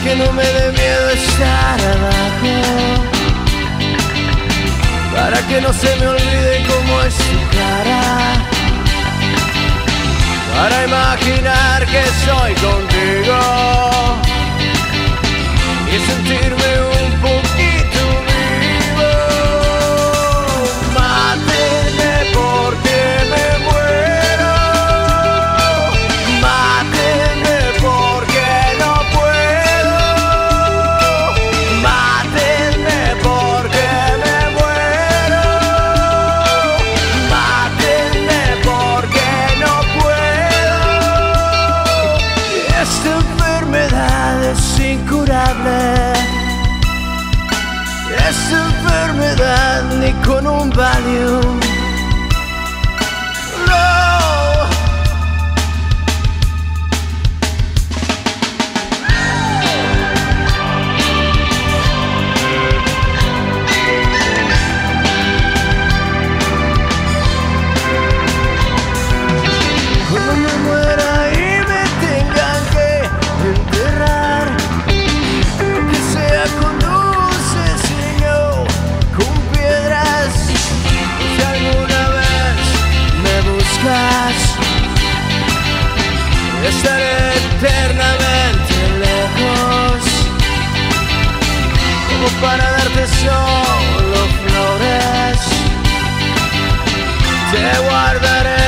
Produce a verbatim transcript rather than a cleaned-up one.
que no me dé miedo estar abajo, para que no se me olvide cómo es tu cara, para imaginar que soy contigo y sentirme un poquito vivo. Mátenme porque me muero, mátenme porque no puedo, mátenme porque me muero, mátenme porque no puedo. Esta enfermedad es incurable, esta enfermedad ni con un Valium. No. Cuando me muera y me tengan que enterrar, que sea con dulces y no con piedras. Si alguna vez me buscas, estaré eternamente lejos, como para darte solo flores. Te guardaré